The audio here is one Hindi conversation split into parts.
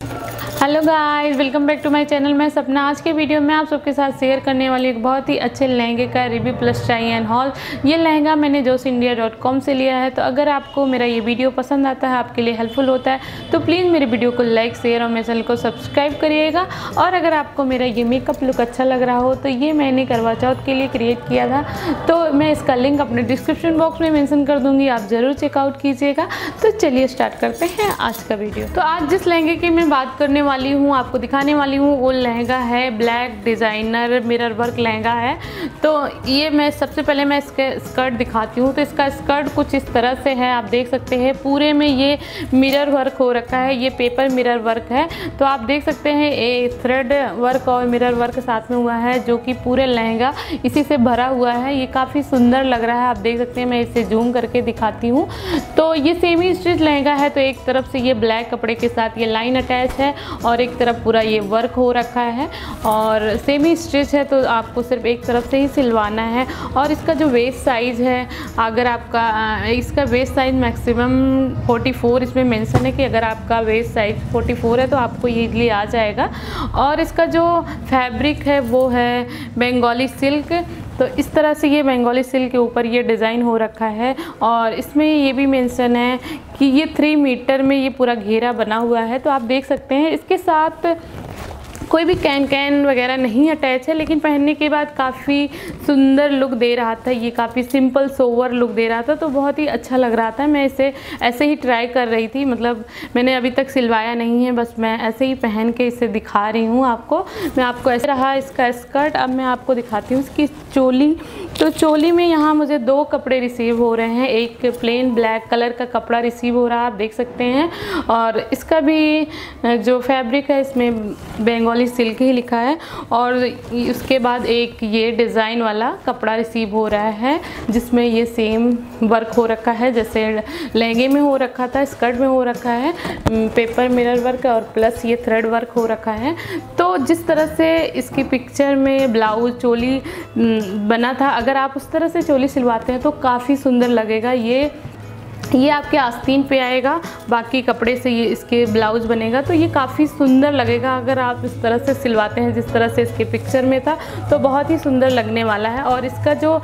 Hello guys, welcome back to my channel. मैं सपना। आज के वीडियो में आप सबके साथ शेयर करने वाली एक बहुत ही अच्छे लहंगे का review plus try and haul. ये लहंगा मैंने josindia.com से लिया है। तो अगर आपको मेरा ये वीडियो पसंद आता है, आपके लिए हेल्पफुल होता है, तो प्लीज़ मेरे वीडियो को लाइक शेयर और मेरे चैनल को सब्सक्राइब करिएगा। और अगर आपको मेरा ये मेकअप लुक अच्छा लग रहा हो तो ये मैंने करवा चौथ के लिए क्रिएट किया था, तो मैं इसका लिंक अपने डिस्क्रिप्शन बॉक्स में मेंशन कर दूँगी, आप ज़रूर चेकआउट कीजिएगा। तो चलिए स्टार्ट करते हैं आज का वीडियो। तो आज जिस लहंगे की मैं बात करने वाली हूँ, आपको दिखाने वाली हूँ, वो लहंगा है black designer mirror work lehenga है। तो ये मैं सबसे पहले मैं इसके स्कर्ट दिखाती हूँ। तो इसका स्कर्ट कुछ इस तरह से है, आप देख सकते हैं। पूरे में ये मिरर वर्क हो रखा है, ये पेपर मिरर वर्क है। तो आप देख सकते हैं ये थ्रेड वर्क और मिरर वर्क साथ में हुआ है, जो कि पूरे लहंगा इसी से भरा हुआ है। ये काफ़ी सुंदर लग रहा है, आप देख सकते हैं। मैं इसे जूम करके दिखाती हूँ। तो ये सेमी स्टिच लहंगा है। तो एक तरफ से ये ब्लैक कपड़े के साथ ये लाइन अटैच है और एक तरफ पूरा ये वर्क हो रखा है और सेमी स्टिच है। तो आपको सिर्फ एक तरफ से ही सिलवाना है। और इसका जो वेस्ट साइज़ है, अगर आपका इसका वेस्ट साइज़ मैक्सिमम 44 इसमें मेंशन है कि अगर आपका वेस्ट साइज़ 44 है तो आपको ये इजीली आ जाएगा। और इसका जो फैब्रिक है वो है बंगाली सिल्क। तो इस तरह से ये बंगाली सिल्क के ऊपर ये डिज़ाइन हो रखा है। और इसमें ये भी मेंशन है कि ये 3 मीटर में ये पूरा घेरा बना हुआ है। तो आप देख सकते हैं इसके साथ कोई भी कैन वगैरह नहीं अटैच है, लेकिन पहनने के बाद काफ़ी सुंदर लुक दे रहा था। ये काफ़ी सिंपल सोवर लुक दे रहा था, तो बहुत ही अच्छा लग रहा था। मैं इसे ऐसे ही ट्राई कर रही थी, मतलब मैंने अभी तक सिलवाया नहीं है, बस मैं ऐसे ही पहन के इसे दिखा रही हूँ आपको। मैं आपको ऐसे रहा इसका स्कर्ट। अब मैं आपको दिखाती हूँ इसकी चोली। तो चोली में यहाँ मुझे 2 कपड़े रिसीव हो रहे हैं। एक प्लेन ब्लैक कलर का कपड़ा रिसीव हो रहा है, आप देख सकते हैं। और इसका भी जो फैब्रिक है इसमें बंगाली सिल्क ही लिखा है। और उसके बाद एक ये डिज़ाइन वाला कपड़ा रिसीव हो रहा है, जिसमें ये सेम वर्क हो रखा है जैसे लहंगे में हो रखा था, स्कर्ट में हो रखा है। पेपर मिरर वर्क और प्लस ये थ्रेड वर्क हो रखा है। तो जिस तरह से इसकी पिक्चर में ब्लाउज चोली बना था, अगर आप उस तरह से चोली सिलवाते हैं तो काफ़ी सुंदर लगेगा। ये आपके आस्तीन पे आएगा, बाकी कपड़े से ये इसके ब्लाउज बनेगा। तो ये काफ़ी सुंदर लगेगा अगर आप इस तरह से सिलवाते हैं जिस तरह से इसके पिक्चर में था, तो बहुत ही सुंदर लगने वाला है। और इसका जो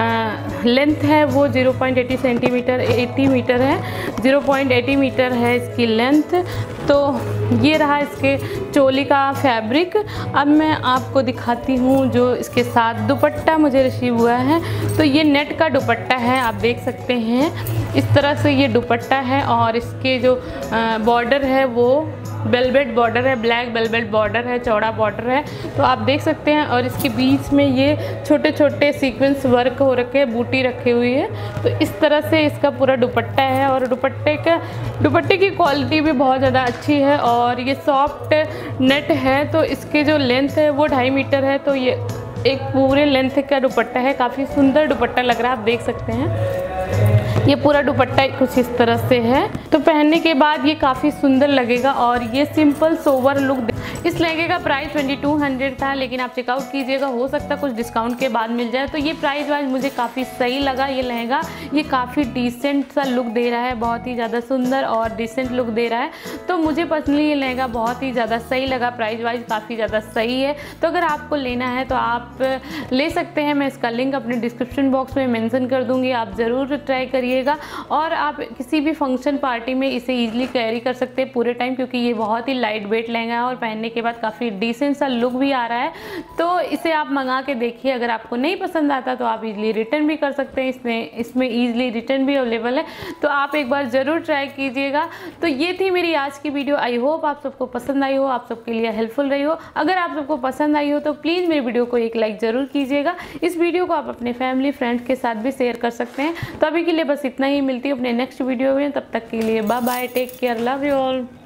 लेंथ है वो 0.80 सेंटीमीटर 80 मीटर है, 0.80 मीटर है इसकी लेंथ। तो ये रहा इसके चोली का फैब्रिक। अब मैं आपको दिखाती हूँ जो इसके साथ दुपट्टा मुझे रिसीव हुआ है। तो ये नेट का दुपट्टा है, आप देख सकते हैं। इस तरह से ये दुपट्टा है और इसके जो बॉर्डर है वो वेलवेट बॉर्डर है, ब्लैक वेलवेट बॉर्डर है, चौड़ा बॉर्डर है। तो आप देख सकते हैं। और इसके बीच में ये छोटे छोटे सीक्वेंस वर्क हो रखे हैं, बूटी रखी हुई है। तो इस तरह से इसका पूरा दुपट्टा है। और दुपट्टे की क्वालिटी भी बहुत ज़्यादा अच्छी है और ये सॉफ्ट नेट है। तो इसके जो लेंथ है वो 2.5 मीटर है। तो ये एक पूरे लेंथ का दुपट्टा है, काफ़ी सुंदर दुपट्टा लग रहा है, आप देख सकते हैं। ये पूरा दुपट्टा कुछ इस तरह से है। तो पहनने के बाद ये काफ़ी सुंदर लगेगा और ये सिंपल सोवर लुक। इस लहंगे का प्राइस 2200 था, लेकिन आप चेकआउट कीजिएगा, हो सकता है कुछ डिस्काउंट के बाद मिल जाए। तो ये प्राइस वाइज मुझे काफ़ी सही लगा। ये लहंगा ये काफ़ी डिसेंट सा लुक दे रहा है, बहुत ही ज़्यादा सुंदर और डिसेंट लुक दे रहा है। तो मुझे पर्सनली ये लहंगा बहुत ही ज़्यादा सही लगा, प्राइस वाइज काफ़ी ज़्यादा सही है। तो अगर आपको लेना है तो आप ले सकते हैं। मैं इसका लिंक अपने डिस्क्रिप्शन बॉक्स में मेंशन कर दूँगी, आप ज़रूर ट्राई करिएगा। और आप किसी भी फंक्शन पार्टी में इसे ईजिली कैरी कर सकते हैं पूरे टाइम, क्योंकि ये बहुत ही लाइट वेट लहंगा है और पहनने के बाद काफ़ी डिसेंट सा लुक भी आ रहा है। तो इसे आप मंगा के देखिए। अगर आपको नहीं पसंद आता तो आप इजीली रिटर्न भी कर सकते हैं। इसमें ईजिली रिटर्न भी अवेलेबल है, तो आप एक बार ज़रूर ट्राई कीजिएगा। तो ये थी मेरी आज की वीडियो। आई होप आप सबको पसंद आई हो, आप सबके लिए हेल्पफुल रही हो। अगर आप सबको पसंद आई हो तो प्लीज़ मेरी वीडियो को एक लाइक ज़रूर कीजिएगा। इस वीडियो को आप अपने फैमिली फ्रेंड्स के साथ भी शेयर कर सकते हैं। तो अभी के लिए बस इतना ही, मिलती हूँ अपने नेक्स्ट वीडियो में। तब तक के लिए bye bye, take care, love you all.